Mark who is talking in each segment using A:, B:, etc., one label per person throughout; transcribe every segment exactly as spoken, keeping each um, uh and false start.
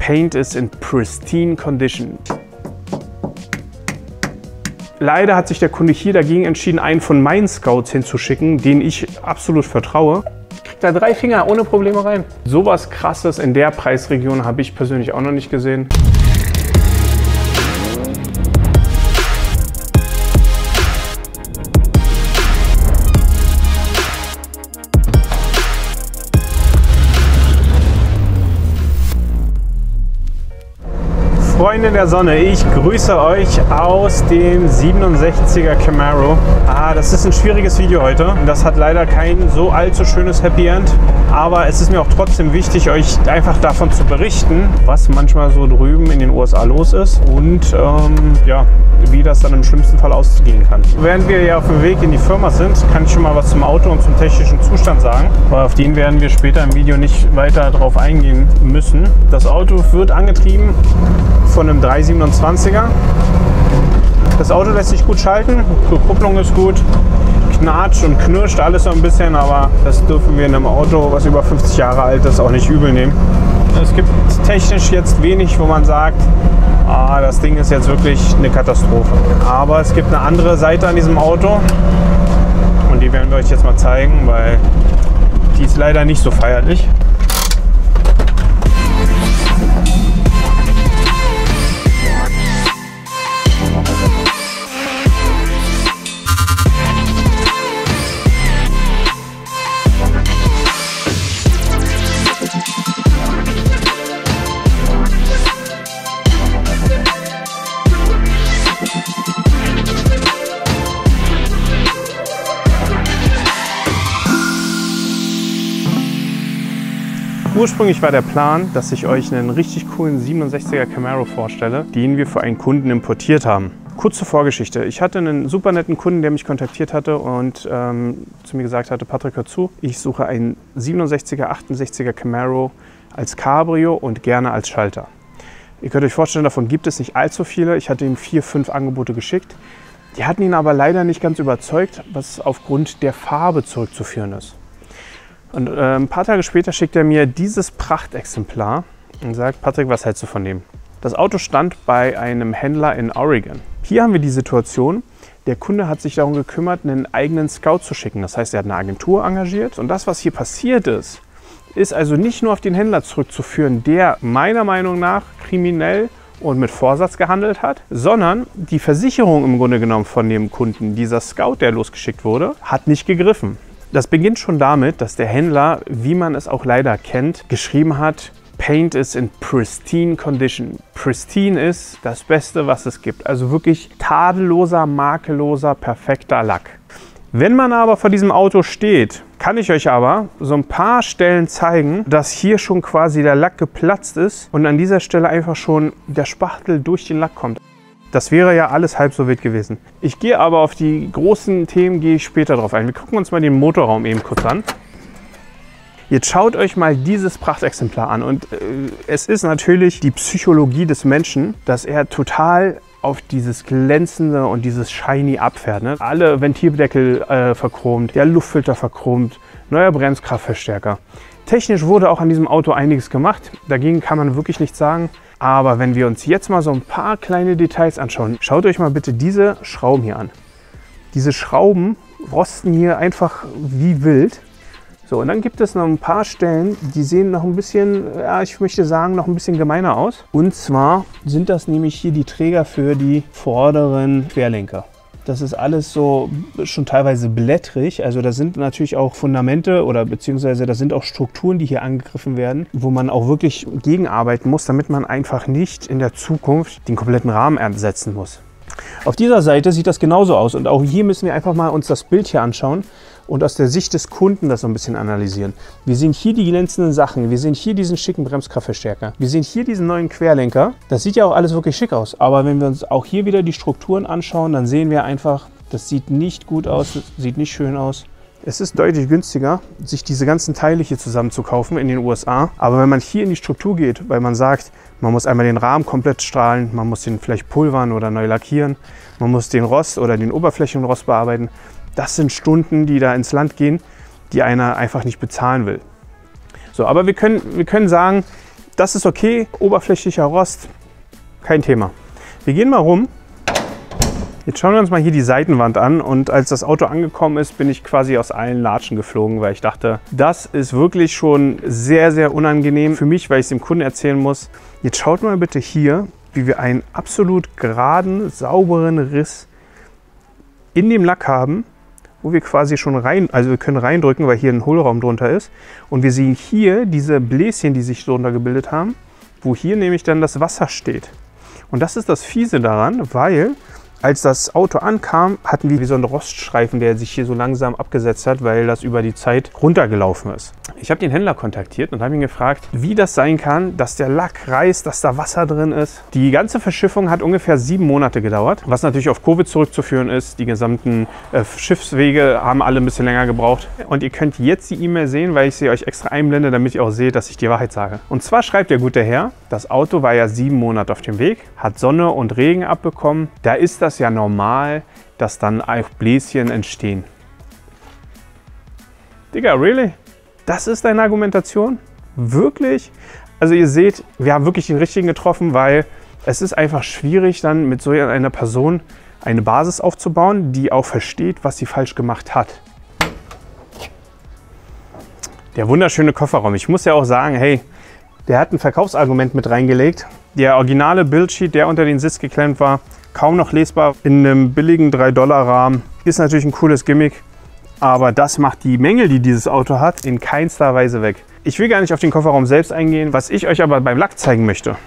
A: Paint is in pristine condition. Leider hat sich der Kunde hier dagegen entschieden, einen von meinen Scouts hinzuschicken, den ich absolut vertraue. Kriegt da drei Finger ohne Probleme rein. Sowas Krasses in der Preisregion habe ich persönlich auch noch nicht gesehen. Freunde der Sonne, ich grüße euch aus dem siebenundsechziger Camaro. Ah, das ist ein schwieriges Video heute. Das hat leider kein so allzu schönes Happy End. Aber es ist mir auch trotzdem wichtig, euch einfach davon zu berichten, was manchmal so drüben in den U S A los ist und ähm, ja, wie das dann im schlimmsten Fall ausgehen kann. Während wir ja auf dem Weg in die Firma sind, kann ich schon mal was zum Auto und zum technischen Zustand sagen. Aber auf den werden wir später im Video nicht weiter drauf eingehen müssen. Das Auto wird angetrieben von einem drei siebenundzwanziger. Das Auto lässt sich gut schalten, die Kupplung ist gut, knatscht und knirscht alles so ein bisschen, aber das dürfen wir in einem Auto, was über fünfzig Jahre alt ist, auch nicht übel nehmen. Es gibt technisch jetzt wenig, wo man sagt, ah, das Ding ist jetzt wirklich eine Katastrophe. Aber es gibt eine andere Seite an diesem Auto und die werden wir euch jetzt mal zeigen, weil die ist leider nicht so feierlich. Ursprünglich war der Plan, dass ich euch einen richtig coolen siebenundsechziger Camaro vorstelle, den wir für einen Kunden importiert haben. Kurze Vorgeschichte. Ich hatte einen super netten Kunden, der mich kontaktiert hatte und ähm, zu mir gesagt hatte, Patrick, hör zu, ich suche einen siebenundsechziger, achtundsechziger Camaro als Cabrio und gerne als Schalter. Ihr könnt euch vorstellen, davon gibt es nicht allzu viele. Ich hatte ihm vier, fünf Angebote geschickt. Die hatten ihn aber leider nicht ganz überzeugt, was aufgrund der Farbe zurückzuführen ist. Und äh, ein paar Tage später schickt er mir dieses Prachtexemplar und sagt, Patrick, was hältst du von dem? Das Auto stand bei einem Händler in Oregon. Hier haben wir die Situation, der Kunde hat sich darum gekümmert, einen eigenen Scout zu schicken. Das heißt, er hat eine Agentur engagiert. Und das, was hier passiert ist, ist also nicht nur auf den Händler zurückzuführen, der meiner Meinung nach kriminell und mit Vorsatz gehandelt hat, sondern die Versicherung im Grunde genommen von dem Kunden, dieser Scout, der losgeschickt wurde, hat nicht gegriffen. Das beginnt schon damit, dass der Händler, wie man es auch leider kennt, geschrieben hat, Paint is in pristine condition. Pristine ist das Beste, was es gibt. Also wirklich tadelloser, makelloser, perfekter Lack. Wenn man aber vor diesem Auto steht, kann ich euch aber so ein paar Stellen zeigen, dass hier schon quasi der Lack geplatzt ist und an dieser Stelle einfach schon der Spachtel durch den Lack kommt. Das wäre ja alles halb so wild gewesen. Ich gehe aber auf die großen Themen gehe ich später drauf ein. Wir gucken uns mal den Motorraum eben kurz an. Jetzt schaut euch mal dieses Prachtexemplar an. Und äh, es ist natürlich die Psychologie des Menschen, dass er total auf dieses Glänzende und dieses Shiny abfährt. Ne? Alle Ventildeckel äh, verchromt, der Luftfilter verchromt, neuer Bremskraftverstärker. Technisch wurde auch an diesem Auto einiges gemacht. Dagegen kann man wirklich nichts sagen. Aber wenn wir uns jetzt mal so ein paar kleine Details anschauen, schaut euch mal bitte diese Schrauben hier an. Diese Schrauben rosten hier einfach wie wild. So, und dann gibt es noch ein paar Stellen, die sehen noch ein bisschen, ja, ich möchte sagen, noch ein bisschen gemeiner aus. Und zwar sind das nämlich hier die Träger für die vorderen Querlenker. Das ist alles so schon teilweise blättrig. Also da sind natürlich auch Fundamente oder beziehungsweise da sind auch Strukturen, die hier angegriffen werden, wo man auch wirklich gegenarbeiten muss, damit man einfach nicht in der Zukunft den kompletten Rahmen ersetzen muss. Auf dieser Seite sieht das genauso aus und auch hier müssen wir einfach mal uns das Bild hier anschauen und aus der Sicht des Kunden das so ein bisschen analysieren. Wir sehen hier die glänzenden Sachen, wir sehen hier diesen schicken Bremskraftverstärker, wir sehen hier diesen neuen Querlenker. Das sieht ja auch alles wirklich schick aus, aber wenn wir uns auch hier wieder die Strukturen anschauen, dann sehen wir einfach, das sieht nicht gut aus, das sieht nicht schön aus. Es ist deutlich günstiger, sich diese ganzen Teile hier zusammen zu kaufen in den U S A. Aber wenn man hier in die Struktur geht, weil man sagt, man muss einmal den Rahmen komplett strahlen, man muss den vielleicht pulvern oder neu lackieren, man muss den Rost oder den Oberflächenrost bearbeiten, das sind Stunden, die da ins Land gehen, die einer einfach nicht bezahlen will. So, aber wir können, wir können sagen, Das ist okay, oberflächlicher Rost, kein Thema. Wir gehen mal rum. Jetzt schauen wir uns mal hier die Seitenwand an und als das Auto angekommen ist, bin ich quasi aus allen Latschen geflogen, weil ich dachte, das ist wirklich schon sehr, sehr unangenehm für mich, weil ich es dem Kunden erzählen muss. Jetzt schaut mal bitte hier, wie wir einen absolut geraden, sauberen Riss in dem Lack haben, wo wir quasi schon rein, also wir können reindrücken, weil hier ein Hohlraum drunter ist. Und wir sehen hier diese Bläschen, die sich drunter gebildet haben, wo hier nämlich dann das Wasser steht. Und das ist das Fiese daran, weil als das Auto ankam, hatten wir wie so einen Roststreifen, der sich hier so langsam abgesetzt hat, weil das über die Zeit runtergelaufen ist. Ich habe den Händler kontaktiert und habe ihn gefragt, wie das sein kann, dass der Lack reißt, dass da Wasser drin ist. Die ganze Verschiffung hat ungefähr sieben Monate gedauert, was natürlich auf Covid zurückzuführen ist. Die gesamten äh, Schiffswege haben alle ein bisschen länger gebraucht. Und ihr könnt jetzt die E-Mail sehen, weil ich sie euch extra einblende, damit ihr auch seht, dass ich die Wahrheit sage. Und zwar schreibt der gute Herr, das Auto war ja sieben Monate auf dem Weg, hat Sonne und Regen abbekommen. Da ist das ja normal, dass dann auch Bläschen entstehen. Digga, really? Das ist deine Argumentation? Wirklich? Also ihr seht, wir haben wirklich den richtigen getroffen, weil es ist einfach schwierig, dann mit so einer Person eine Basis aufzubauen, die auch versteht, was sie falsch gemacht hat. Der wunderschöne Kofferraum. Ich muss ja auch sagen, hey, der hat ein Verkaufsargument mit reingelegt. Der originale Bildsheet, der unter den Sitz geklemmt war, kaum noch lesbar in einem billigen drei Dollar Rahmen. Ist natürlich ein cooles Gimmick, aber das macht die Mängel, die dieses Auto hat, in keinster Weise weg. Ich will gar nicht auf den Kofferraum selbst eingehen, was ich euch aber beim Lack zeigen möchte.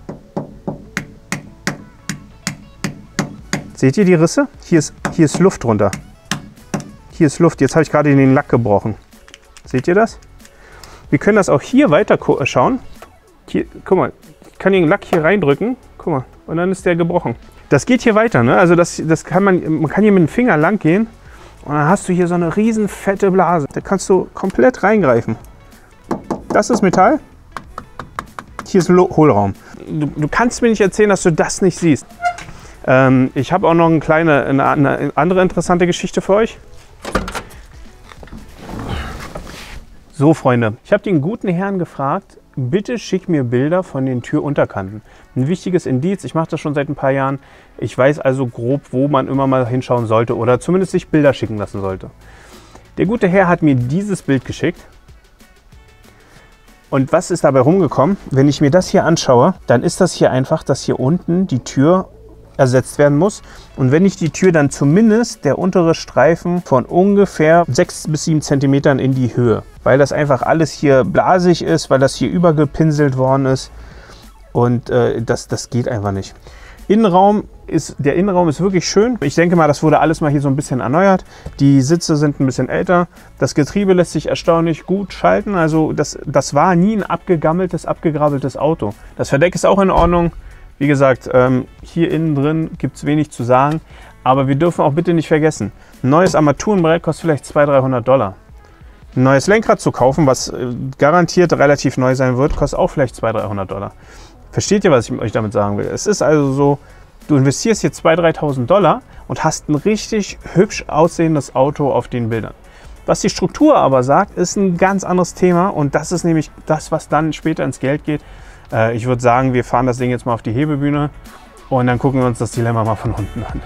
A: Seht ihr die Risse? Hier ist, hier ist Luft drunter. Hier ist Luft. Jetzt habe ich gerade den Lack gebrochen. Seht ihr das? Wir können das auch hier weiter schauen. Hier, guck mal, ich kann den Lack hier reindrücken. Guck mal, und dann ist der gebrochen. Das geht hier weiter, ne? Also das, das kann man, man kann hier mit dem Finger lang gehen und dann hast du hier so eine riesen fette Blase. Da kannst du komplett reingreifen. Das ist Metall. Hier ist Hohlraum. Du, du kannst mir nicht erzählen, dass du das nicht siehst. Ähm, ich habe auch noch eine kleine, eine, eine andere interessante Geschichte für euch. So, Freunde, ich habe den guten Herrn gefragt, bitte schick mir Bilder von den Türunterkanten. Ein wichtiges Indiz, ich mache das schon seit ein paar Jahren. Ich weiß also grob, wo man immer mal hinschauen sollte oder zumindest sich Bilder schicken lassen sollte. Der gute Herr hat mir dieses Bild geschickt. Und was ist dabei rumgekommen? Wenn ich mir das hier anschaue, dann ist das hier einfach, dass hier unten die Tür ersetzt werden muss. Und wenn ich die Tür dann zumindest der untere Streifen von ungefähr sechs bis sieben Zentimetern in die Höhe. Weil das einfach alles hier blasig ist, weil das hier übergepinselt worden ist. Und äh, das, das geht einfach nicht. Innenraum ist, der Innenraum ist wirklich schön. Ich denke mal, das wurde alles mal hier so ein bisschen erneuert. Die Sitze sind ein bisschen älter. Das Getriebe lässt sich erstaunlich gut schalten. Also das, das war nie ein abgegammeltes, abgegrabbeltes Auto. Das Verdeck ist auch in Ordnung. Wie gesagt, ähm, hier innen drin gibt es wenig zu sagen. Aber wir dürfen auch bitte nicht vergessen, ein neues Armaturenbrett kostet vielleicht zweihundert, dreihundert Dollar. Ein neues Lenkrad zu kaufen, was äh, garantiert relativ neu sein wird, kostet auch vielleicht zweihundert, dreihundert Dollar. Versteht ihr, was ich euch damit sagen will? Es ist also so, du investierst hier zweitausend, dreitausend Dollar und hast ein richtig hübsch aussehendes Auto auf den Bildern. Was die Struktur aber sagt, ist ein ganz anderes Thema und das ist nämlich das, was dann später ins Geld geht. Äh, ich würde sagen, wir fahren das Ding jetzt mal auf die Hebebühne und dann gucken wir uns das Dilemma mal von unten an.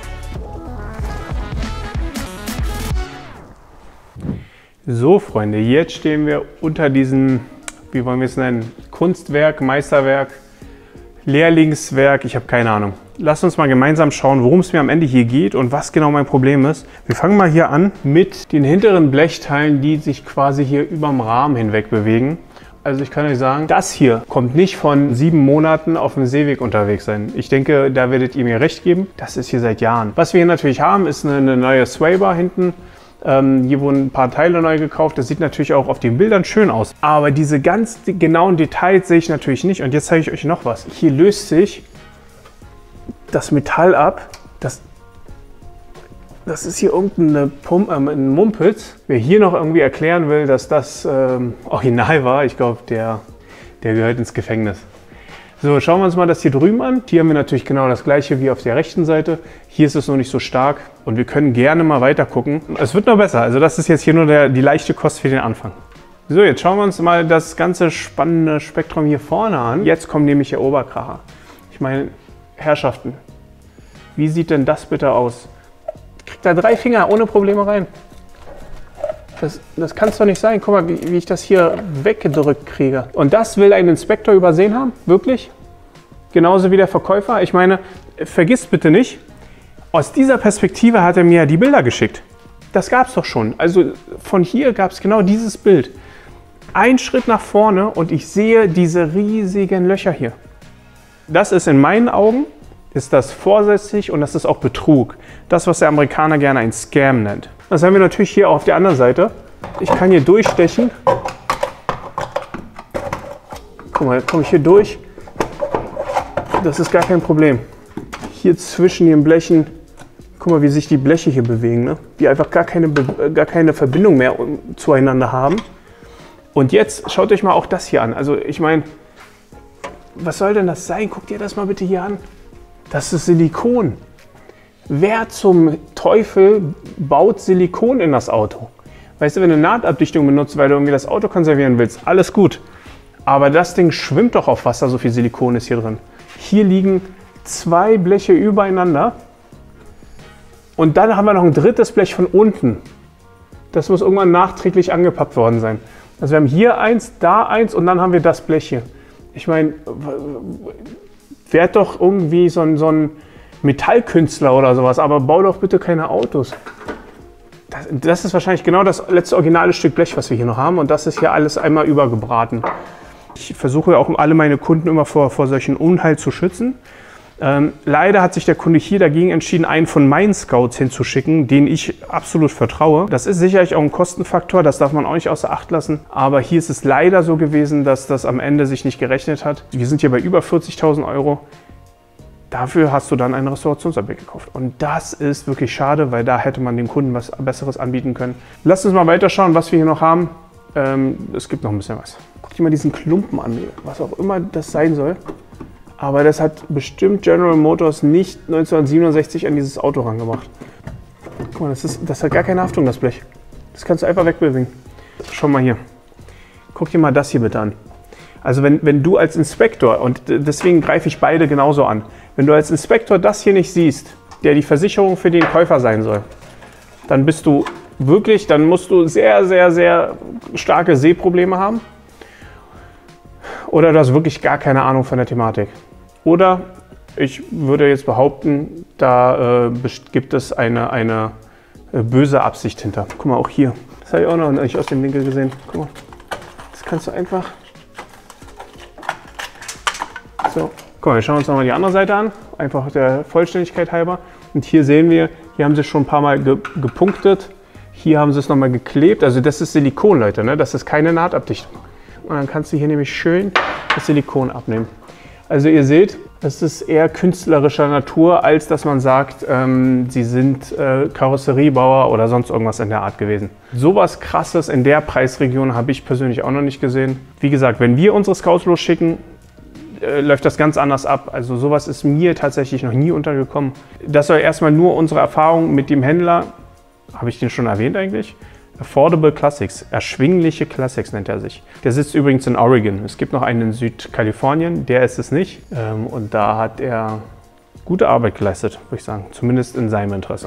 A: So, Freunde, jetzt stehen wir unter diesem, wie wollen wir es nennen, Kunstwerk, Meisterwerk, Lehrlingswerk, ich habe keine Ahnung. Lasst uns mal gemeinsam schauen, worum es mir am Ende hier geht und was genau mein Problem ist. Wir fangen mal hier an mit den hinteren Blechteilen, die sich quasi hier überm Rahmen hinweg bewegen. Also ich kann euch sagen, das hier kommt nicht von sieben Monaten auf dem Seeweg unterwegs sein. Ich denke, da werdet ihr mir recht geben. Das ist hier seit Jahren. Was wir hier natürlich haben, ist eine, eine neue Swaybar hinten. Ähm, hier wurden ein paar Teile neu gekauft. Das sieht natürlich auch auf den Bildern schön aus. Aber diese ganz genauen Details sehe ich natürlich nicht. Und jetzt zeige ich euch noch was. Hier löst sich das Metall ab. Das, das ist hier irgendeine Pumpe, ähm, ein Mumpitz. Wer hier noch irgendwie erklären will, dass das ähm, original war, ich glaube, der, der gehört ins Gefängnis. So, schauen wir uns mal das hier drüben an. Hier haben wir natürlich genau das gleiche wie auf der rechten Seite. Hier ist es noch nicht so stark und wir können gerne mal weiter gucken. Es wird noch besser. Also das ist jetzt hier nur der, die leichte Kost für den Anfang. So, jetzt schauen wir uns mal das ganze spannende Spektrum hier vorne an. Jetzt kommt nämlich der Oberkracher. Ich meine, Herrschaften, wie sieht denn das bitte aus? Kriegt da drei Finger ohne Probleme rein. Das, das kann es doch nicht sein. Guck mal, wie, wie ich das hier weggedrückt kriege. Und das will ein Inspektor übersehen haben? Wirklich? Genauso wie der Verkäufer? Ich meine, vergisst bitte nicht, aus dieser Perspektive hat er mir die Bilder geschickt. Das gab es doch schon. Also von hier gab es genau dieses Bild. Ein Schritt nach vorne und ich sehe diese riesigen Löcher hier. Das ist in meinen Augen, ist das vorsätzlich und das ist auch Betrug. Das, was der Amerikaner gerne ein Scam nennt. Das haben wir natürlich hier auf der anderen Seite. Ich kann hier durchstechen. Guck mal, komme ich hier durch. Das ist gar kein Problem. Hier zwischen den Blechen, guck mal, wie sich die Bleche hier bewegen, ne? Die einfach gar keine, gar keine Verbindung mehr zueinander haben. Und jetzt schaut euch mal auch das hier an. Also ich meine, was soll denn das sein? Guckt ihr das mal bitte hier an. Das ist Silikon. Wer zum Teufel baut Silikon in das Auto? Weißt du, wenn du Nahtabdichtung benutzt, weil du irgendwie das Auto konservieren willst, alles gut. Aber das Ding schwimmt doch auf Wasser, so viel Silikon ist hier drin. Hier liegen zwei Bleche übereinander. Und dann haben wir noch ein drittes Blech von unten. Das muss irgendwann nachträglich angepappt worden sein. Also wir haben hier eins, da eins und dann haben wir das Blech hier. Ich meine, werd doch irgendwie so ein, so ein Metallkünstler oder sowas, aber bau doch bitte keine Autos. Das, das ist wahrscheinlich genau das letzte originale Stück Blech, was wir hier noch haben, und das ist hier alles einmal übergebraten. Ich versuche auch alle meine Kunden immer vor, vor solchen Unheil zu schützen. Ähm, leider hat sich der Kunde hier dagegen entschieden, einen von meinen Scouts hinzuschicken, den ich absolut vertraue. Das ist sicherlich auch ein Kostenfaktor, das darf man auch nicht außer Acht lassen. Aber hier ist es leider so gewesen, dass das am Ende sich nicht gerechnet hat. Wir sind hier bei über vierzigtausend Euro. Dafür hast du dann ein Restaurationsobjekt gekauft. Und das ist wirklich schade, weil da hätte man dem Kunden was Besseres anbieten können. Lasst uns mal weiterschauen, was wir hier noch haben. Ähm, es gibt noch ein bisschen was. Guck dir mal diesen Klumpen an, was auch immer das sein soll. Aber das hat bestimmt General Motors nicht neunzehnhundertsiebenundsechzig an dieses Auto rangebracht. Guck mal, das, ist, das hat gar keine Haftung, das Blech. Das kannst du einfach wegbewegen. Schau mal hier. Guck dir mal das hier bitte an. Also wenn, wenn du als Inspektor, und deswegen greife ich beide genauso an, wenn du als Inspektor das hier nicht siehst, der die Versicherung für den Käufer sein soll, dann bist du wirklich, dann musst du sehr, sehr, sehr starke Sehprobleme haben. Oder du hast wirklich gar keine Ahnung von der Thematik. Oder ich würde jetzt behaupten, da äh, gibt es eine, eine äh, böse Absicht hinter. Guck mal, auch hier. Das habe ich auch noch nicht aus dem Winkel gesehen. Guck mal, das kannst du einfach... So, guck mal, wir schauen uns nochmal die andere Seite an. Einfach der Vollständigkeit halber. Und hier sehen wir, hier haben sie schon ein paar Mal ge gepunktet. Hier haben sie es nochmal geklebt. Also das ist Silikon, Leute, ne? Das ist keine Nahtabdichtung. Und dann kannst du hier nämlich schön das Silikon abnehmen. Also ihr seht, es ist eher künstlerischer Natur, als dass man sagt, ähm, sie sind äh, Karosseriebauer oder sonst irgendwas in der Art gewesen. Sowas Krasses in der Preisregion habe ich persönlich auch noch nicht gesehen. Wie gesagt, wenn wir unsere Scouts losschicken, äh, läuft das ganz anders ab. Also sowas ist mir tatsächlich noch nie untergekommen. Das soll erstmal nur unsere Erfahrung mit dem Händler, habe ich den schon erwähnt eigentlich? Affordable Classics, erschwingliche Classics nennt er sich. Der sitzt übrigens in Oregon. Es gibt noch einen in Südkalifornien, der ist es nicht. Ähm, und da hat er gute Arbeit geleistet, würde ich sagen. Zumindest in seinem Interesse.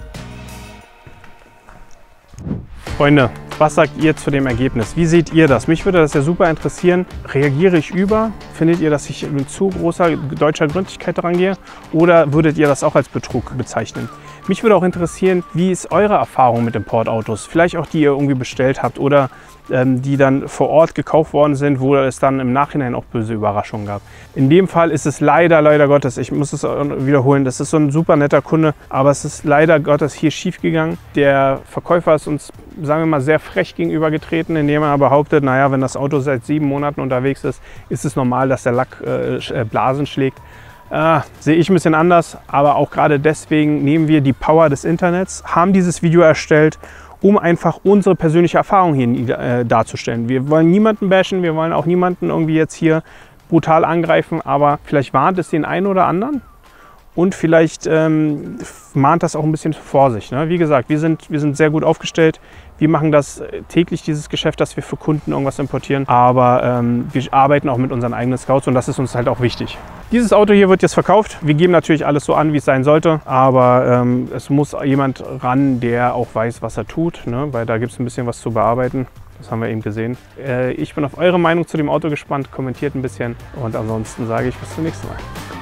A: Freunde, was sagt ihr zu dem Ergebnis? Wie seht ihr das? Mich würde das ja super interessieren. Reagiere ich über? Findet ihr, dass ich mit zu großer deutscher Gründlichkeit daran gehe? Oder würdet ihr das auch als Betrug bezeichnen? Mich würde auch interessieren, wie ist eure Erfahrung mit Importautos? Vielleicht auch die ihr irgendwie bestellt habt oder ähm, die dann vor Ort gekauft worden sind, wo es dann im Nachhinein auch böse Überraschungen gab. In dem Fall ist es leider, leider Gottes, ich muss es wiederholen, das ist so ein super netter Kunde, aber es ist leider Gottes hier schief gegangen. Der Verkäufer ist uns, sagen wir mal, sehr frech gegenübergetreten, indem er behauptet, naja, wenn das Auto seit sieben Monaten unterwegs ist, ist es normal, dass der Lack äh, Blasen schlägt. Äh, sehe ich ein bisschen anders, aber auch gerade deswegen nehmen wir die Power des Internets, haben dieses Video erstellt, um einfach unsere persönliche Erfahrung hier äh, darzustellen. Wir wollen niemanden bashen, wir wollen auch niemanden irgendwie jetzt hier brutal angreifen, aber vielleicht warnt es den einen oder anderen und vielleicht ähm, mahnt das auch ein bisschen zur Vorsicht. Ne? Wie gesagt, wir sind, wir sind sehr gut aufgestellt. Wir machen das täglich, dieses Geschäft, dass wir für Kunden irgendwas importieren, aber ähm, wir arbeiten auch mit unseren eigenen Scouts und das ist uns halt auch wichtig. Dieses Auto hier wird jetzt verkauft. Wir geben natürlich alles so an, wie es sein sollte, aber ähm, es muss jemand ran, der auch weiß, was er tut, ne? Weil da gibt es ein bisschen was zu bearbeiten. Das haben wir eben gesehen. Äh, ich bin auf eure Meinung zu dem Auto gespannt. Kommentiert ein bisschen und ansonsten sage ich bis zum nächsten Mal.